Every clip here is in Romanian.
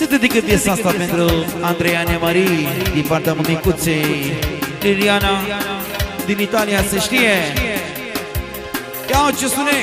Se dedică piesa asta pentru Andreea Nemarii din partea mămicuței Liliana din Italia, se știe. Ia-o ce spune.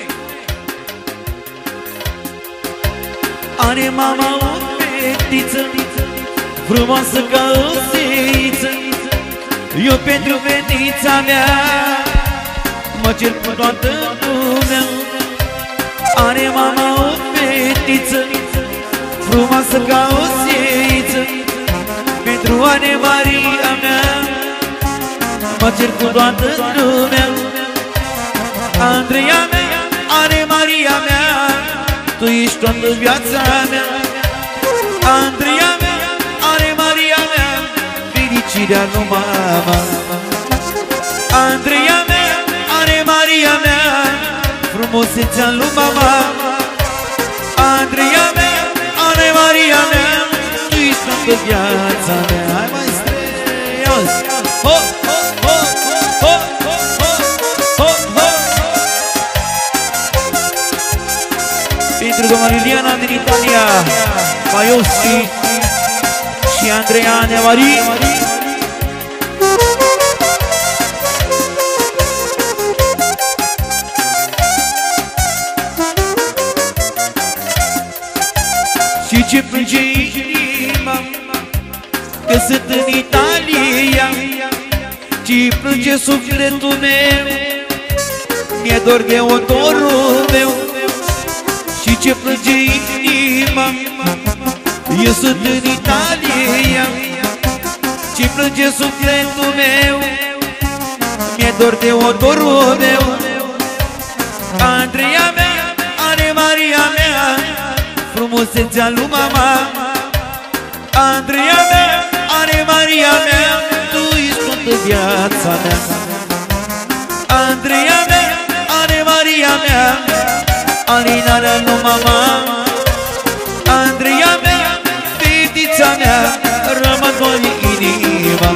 Are mama o fetiță frumoasă ca o zeiță. Eu pentru fetița mea mă cer cu toată lumea. Are mama o fetiță frumoasă ca o zeiță. Pentru Ane Maria mea mă cer cu toată lumea. Andreea mea, Ane Maria mea, tu ești toată viața mea. Andreea mea, Ane Maria mea, fericirea lui mama. Andreea mea, Ane Maria mea, frumusețea lui mama. Andreea mea, Ane Maria mea, tu ești toată viața mea. Hai mai străios! Ho, ho, ho, ho, ho, ho, ho, ho. Pentru doamna Liliana din Italia, Maioschi și Andreea Nemarii. Și ce plânge inima că sunt în Italia, ce plânge sufletul meu, mi-e dor de odorul meu. Și ce plânge inima, eu sunt în Italia, ce plânge sufletul meu, mi-e dor de odorul meu. Andreea mea, Ane Maria mea, frumusețea lui mama. Andreea mea, Ane Maria mea, tu ești toată viața mea. Andreea mea, Ane Maria mea, alinarea lui mama. Andreea mea, fetița mea, rămân doar inima.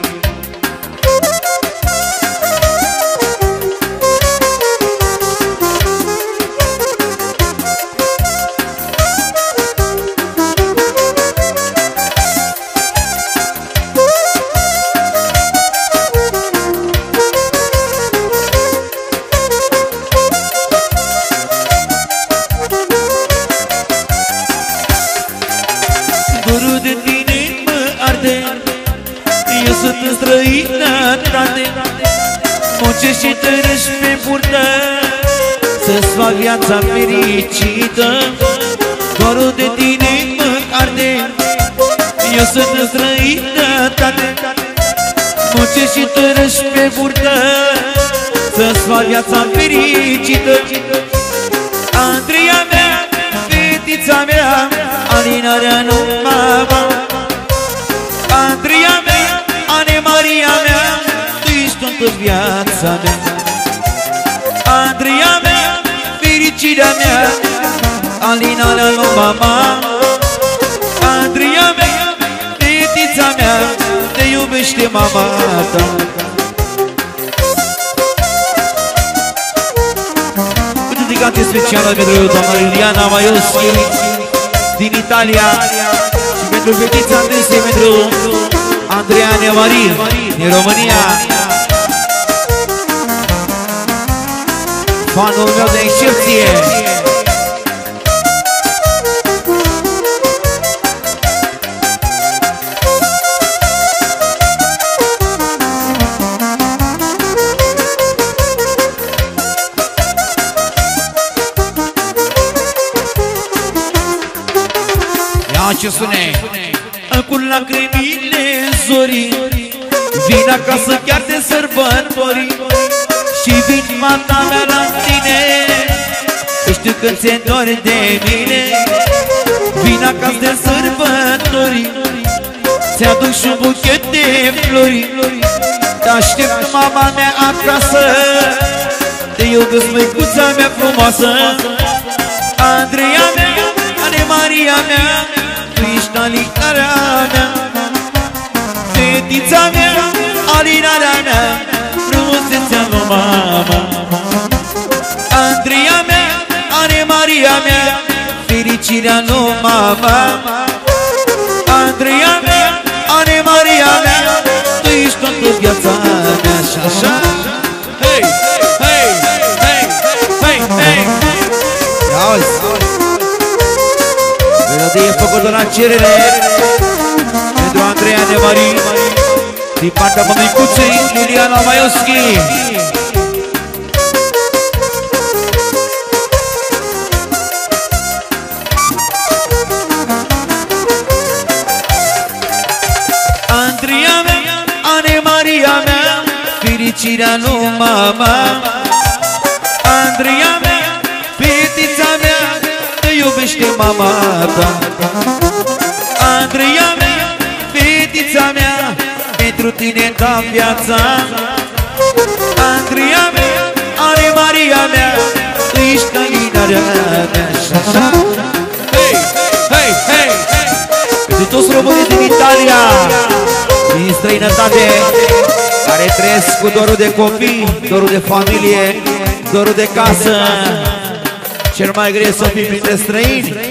În străinătate muncești și târâși pe burtă să-ți fac viața fericită. Dorul de tine mă arde, eu sunt în străinătate muncești și târâși pe burtă să-ți fac viața fericită. Andreea mea, fetița mea, alinarea lui mama. Andreea mea, Ane Maria mea, tu ești toată viața mea. Andreea mea, fericirea mea, alinarea lui mama. Andreea mea, fetița mea, te iubește mama ta. O dedicație specială pentru doamna Liliana Maioschi din Italia și pentru fetița Andrese, pentru Andreea Nemarii din România. Fanul meu de excepție. Ia ce sune. Acum lacrimile zorii vin acasă chiar de sărbători și vin fata mea la tine, știu că ți-e dor de mine. Vin acasă de sărbători, ți-aduc și un buchet de flori. Te aștept mama mea acasă, te iubesc măicuța mea frumoasă. Andreea mea, Ane Maria mea, tu ești alinarea mea. Fetița mea, alinarea mea, frumusețea lui mama. Andreea mea, Ane Maria mea, fericirea lui mama. și așa. Hei, hei, hei, hei, hei. Ia-uzi! Melodie făcută la cerere pentru Andreea Nemari din partea mămicuței Iuliana Maioschi. Andreea mea, Anemaria mea, fericirea lui mama. Andreea mea, fetița mea, te iubește mama ta. Andreea mea, fetița mea, pentru tine da viața. Andreea mea, Anemaria mea, tu ești căinarea mea. Și așa. Hei, hei, hei, hei. Pentru toți românii din Italia, din străinătate, care trăiesc cu dorul de copii, dorul de familie, dorul de casă. Cel mai greu să fii printre străini.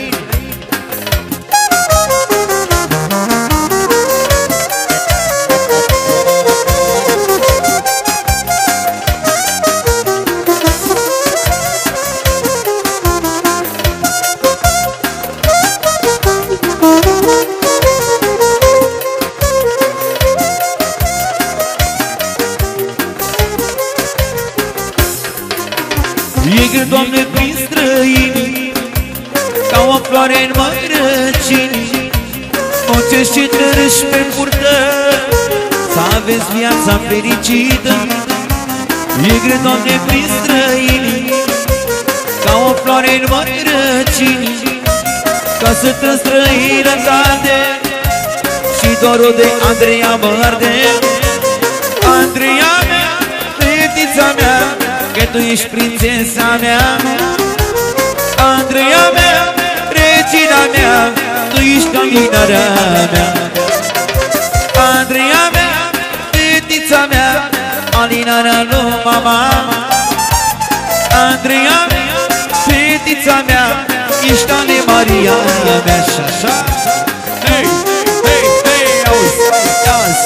E greu, Doamne, prin străini, ca o floare în mărăcini, mocești și trărești pe purtă, să aveți viața fericită. E greu, Doamne, prin străini, ca o floare în mărăcini, ca să te străinătate și dorul de Andreea mă arde. Andreea mea, fetița mea, că tu ești prințesa mea. Andreea mea, regina mea, tu ești căinarea mea. Andreea mea, fetița mea, alinarea lui mama. Andreea mea, fetița mea, ești Anemaria mea. Și așa. Hei, hei, hei, auzi, auzi.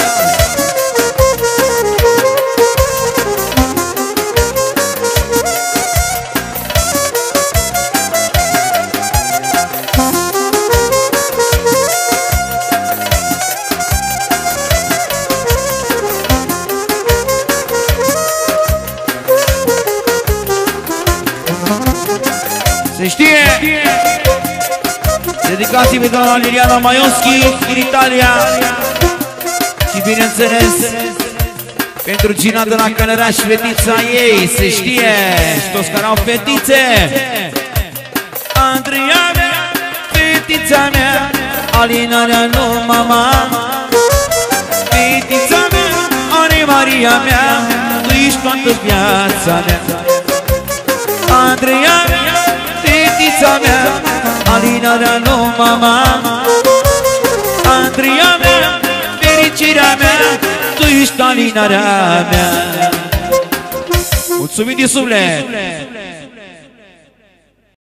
Se știe! Dedicații pe doamna Liliana Maioschi din Italia. Și bineînțeles pentru Gina de la Călăraș, fetița ei. Se știe! Și toți care au fetițe. Andreea mea, fetița mea, alinarea lui mama. Fetița mea, Anemaria mea, tu ești toată viața mea. Andreea mea, fetița mea, alinarea lui mama. Andreea mea, fericirea mea, tu ești alinarea mea. Mulțumim din suflet!